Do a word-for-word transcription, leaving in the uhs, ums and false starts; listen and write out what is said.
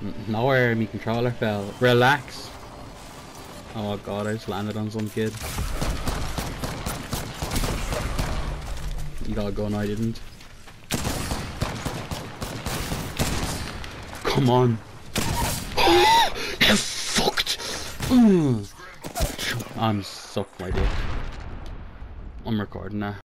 Nowhere my controller fell. Relax. Oh god, I just landed on some kid. You got a gun, I didn't. Come on. You fucked. I'm sucked my dick. I'm recording now.